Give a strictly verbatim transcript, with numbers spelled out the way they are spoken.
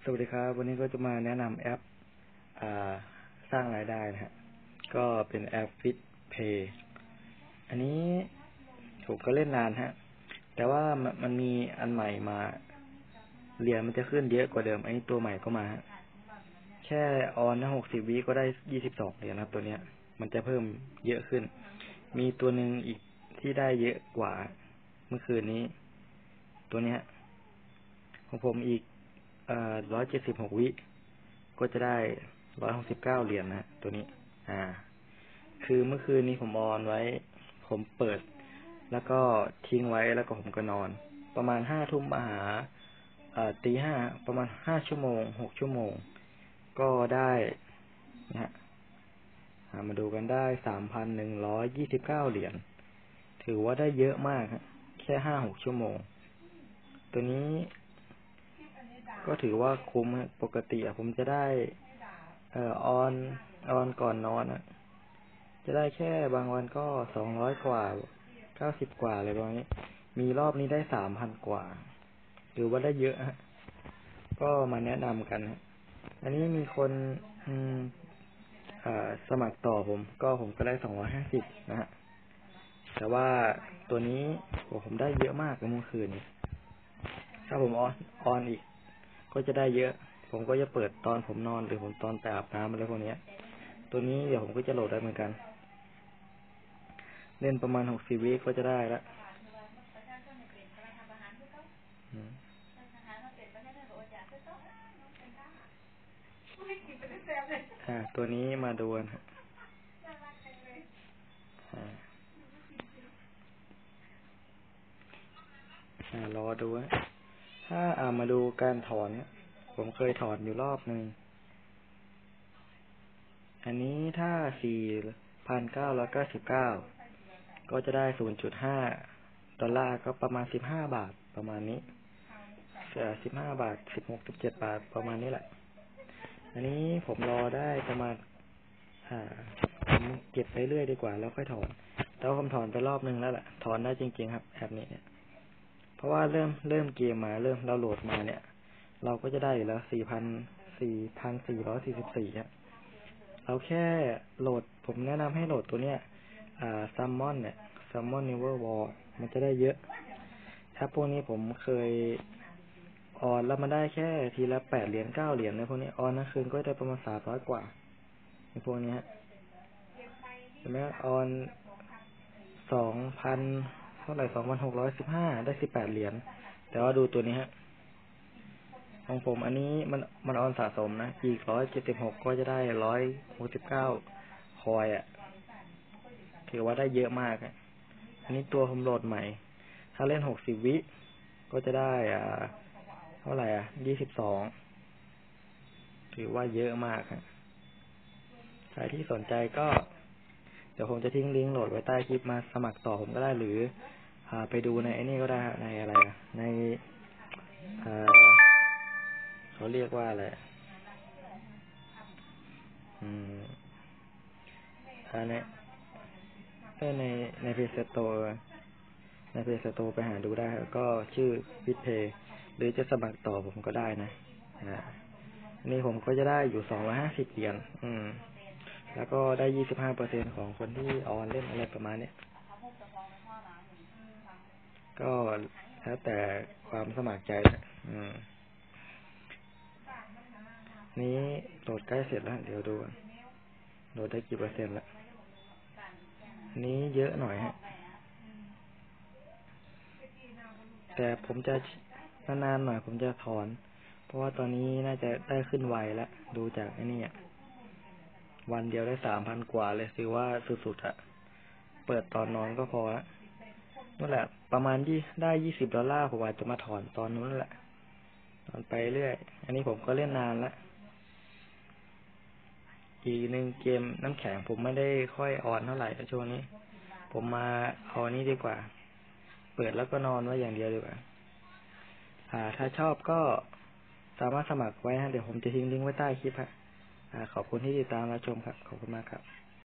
สวัสดีครับวันนี้ก็จะมาแนะนำแอปสร้างรายได้นะฮะก็เป็นแอป FitPay อันนี้ผมก็เล่นนานฮะแต่ว่ามันมีอันใหม่มาเหรียญมันจะขึ้นเยอะกว่าเดิมอันนี้ตัวใหม่ก็มาแค่ออนนะหกสิบวิก็ได้ยี่สิบสองเหรียญครับตัวเนี้ยมันจะเพิ่มเยอะขึ้นมีตัวหนึ่งอีกที่ได้เยอะกว่าเมื่อคืนนี้ตัวเนี้ยของผมอีกร้อยเจ็ดสิบหกวิก็จะได้ร้อยหกสิบเก้าเหรียญนะตัวนี้อ่าคือเมื่อคืนนี้ผมออนไว้ผมเปิดแล้วก็ทิ้งไว้แล้วก็ผมก็นอนประมาณห้าทุ่มมาหาตีห้าประมาณห้าชั่วโมงหกชั่วโมงก็ได้นะฮะมาดูกันได้สามพันหนึ่งร้อยยี่สิบเก้าเหรียญถือว่าได้เยอะมากแค่ห้าหกชั่วโมงตัวนี้ก็ถือว่าคุ้มปกติผมจะได้เอ่อออนออนก่อนนอนอะจะได้แค่บางวันก็สองร้อยกว่าเก้าสิบกว่าอะไรประมาณนี้มีรอบนี้ได้สามพันกว่าถือว่าได้เยอะฮะก็มาแนะนำกันฮะอันนี้มีคนอืมอ่าสมัครต่อผมก็ผมก็ได้สองร้อยห้าสิบนะฮะแต่ว่าตัวนี้ผมได้เยอะมากเมื่อคืนนี้ถ้าผมออนออนอีกก็จะได้เยอะผมก็จะเปิดตอนผมนอนหรือผมตอนไปอาบน้ำอะไรพวกนี้ตัวนี้เดี๋ยวผมก็จะโหลดได้เหมือนกันเล่นประมาณหกสิบวิก็จะได้ละอ่าตัวนี้มาดูกันอ่ารอดูถ้าอ่ามาดูการถอนผมเคยถอนอยู่รอบหนึ่งอันนี้ถ้า สี่พันเก้าร้อยเก้าสิบเก้า ก็จะได้ ศูนย์จุดห้า ดอลลาร์ก็ประมาณสิบห้าบาทประมาณนี้เอ่อสิบห้าบาท สิบหก สิบเจ็ดบาทประมาณนี้แหละอันนี้ผมรอได้ประมาณอ่าผมเก็บไปเรื่อยดีกว่าแล้วค่อยถอนแต่ว่าผมถอนไปรอบนึงแล้วแหละถอนได้จริงๆครับแอปนี้เนี่ยเพราะว่าเริ่มเริ่มเกมมาเริ่มเราโหลดมาเนี่ยเราก็จะได้อยู่แล้ว สี่พันสี่ร้อยสี่สิบสี่ ฮะเราแค่โหลดผมแนะนำให้โหลดตัวเนี้ยอ่าซัมมอนเนี่ยซัมมอนนิเวอร์วอลมันจะได้เยอะถ้าพวกนี้ผมเคยออนแล้วมันได้แค่ทีละแปดเหรียญเก้าเหรียญในพวกนี้ออนนะคืนก็ได้ประมาณสามร้อยกว่าในพวกนี้เห็นไหมออนสองพันเท่าไหร่สองพันหกร้อยสิบห้าได้สิบแปดเหรียญแต่ว่าดูตัวนี้ฮะของผมอันนี้มันมันออนสะสมนะอีกร้อยเจ็ดสิบหกก็จะได้ร้อยหกสิบเก้าคอยอ่ะถือว่าได้เยอะมากอ่ะอันนี้ตัวผมโหลดใหม่ถ้าเล่นหกสิบวิก็จะได้อ่าเท่าไหร่อ่ะยี่สิบสองถือว่าเยอะมากฮะใครที่สนใจก็เดี๋ยวผมจะทิ้งลิงก์โหลดไว้ใต้คลิปมาสมัครต่อผมก็ได้หรืออ่าไปดูในไอ้นี่ก็ได้ในอะไรอ่ะในอ่าเขาเรียกว่าอะไรอืมอันนี้ในในเพจสโตร์ในเพจสโตร์ไปหาดูได้ก็ชื่อ FitPay หรือจะสมัครต่อผมก็ได้นะอ่านี่ผมก็จะได้อยู่สองร้อยห้าสิบเหรียญอืมแล้วก็ได้ยี่สิบห้าเปอร์เซ็นต์ของคนที่ออนเล่นอะไรประมาณนี้ก็แล้วแต่ความสมัครใจอืมนี้โหลดใกล้เสร็จแล้วเดี๋ยวดูโหลดได้กี่เปอร์เซ็นต์ละนี้เยอะหน่อยฮะแต่ผมจะนานๆหน่อยผมจะถอนเพราะว่าตอนนี้น่าจะได้ขึ้นไวแล้วดูจากไอ้นี่วันเดียวได้สามพันกว่าเลยถือว่าสุดๆอะเปิดตอนนอนก็พอละนั่นแหละประมาณยี่ได้ยี่สิบดอลลาร์ผมอาจจะมาถอนตอนนู้นแหละถอนไปเรื่อยอันนี้ผมก็เล่นนานแล้วอีกหนึ่งเกมน้ำแข็งผมไม่ได้ค่อยออนเท่าไหร่ช่วงนี้ผมมาเอานี้ดีกว่าเปิดแล้วก็นอนไว้อย่างเดียวดีกว่าอ่าถ้าชอบก็สามารถสมัครไว้นะเดี๋ยวผมจะทิ้งลิงก์ไว้ใต้คลิปฮะอ่าขอบคุณที่ติดตามรับชมครับขอบคุณมากครับ